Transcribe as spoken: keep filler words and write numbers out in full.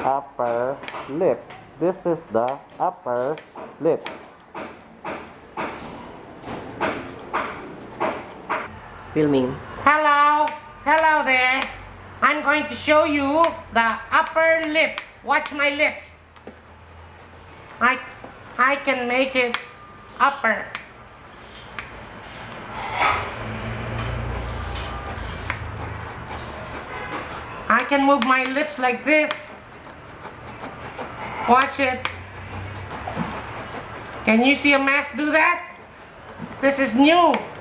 upper lip. This is the upper lip. Filming. Hello, hello there. I'm going to show you the upper lip. Watch my lips. I, I can make it upper. I can move my lips like this. Watch it. Can you see a mask do that? This is new.